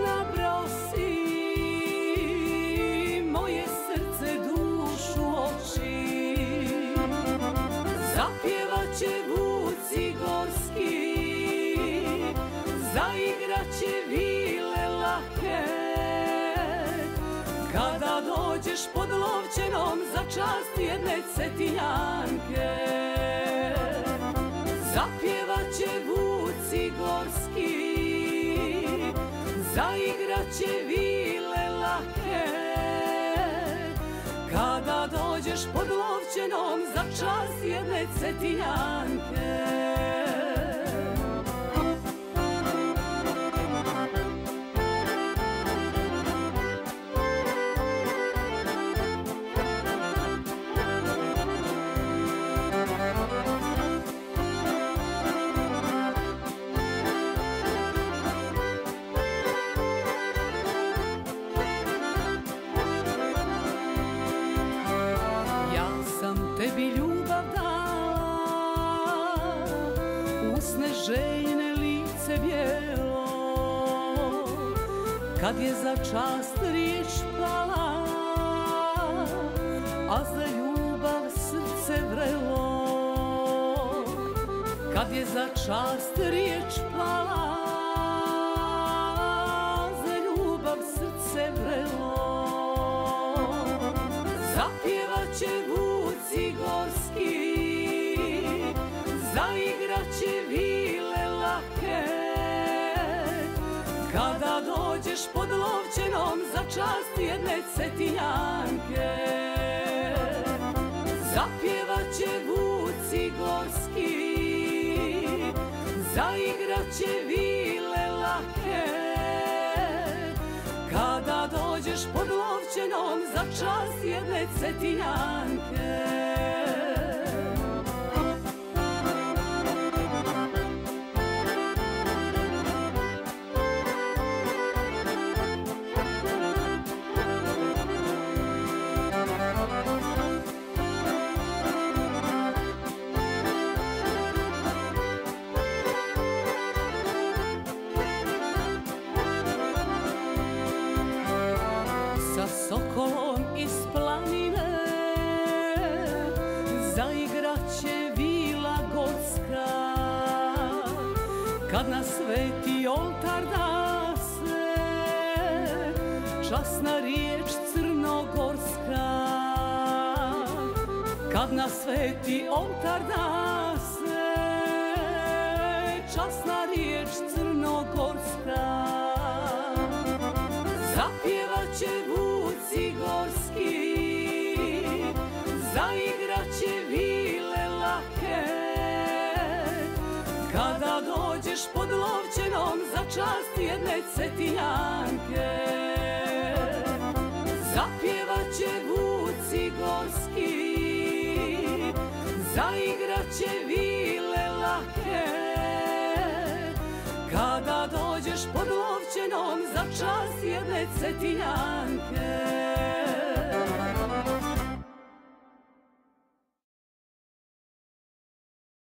nabrao si moje srce, dušu, oči. Zapjevaće vuci gorski, zaigraće vile lake. Kada dođeš pod Lovćenom za čast jedne Cetinjanke, zapjevaće vuci gorski, zaigraće vile lake. Kada dođeš pod Lovćenom za čast jedne Cetinjanke. Tebi ljubav dala, usne željne, lice bijelo. Kad je za čast riječ pala, a za ljubav srce vrelo. Kad je za čast riječ pala, za ljubav srce vrelo. Zapjevaće vuci gorski, zaigraće vile lake. Kada dođeš pod Lovćenom za čast jedne Cetinjanke, zapjevaće vuci gorski, zaigraće vile lake. Kada dođeš pod Lovćenom za čast jedne Cetinjanke. Sa sokolom iz planine zaigraće vila gorska. Kad na sveti oltar da se časna riječ crnogorska. Kad na sveti oltar da se časna riječ crnogorska. Zapjevaće vuci gorski, zaigraće vile lake. Kada dođeš pod Lovćenom za čast jedne Cetinjanke, zapjevaće vuci gorski, zaigraće vile lake. Kada dođeš pod Lovćenom za čast jedne Cetinjanke.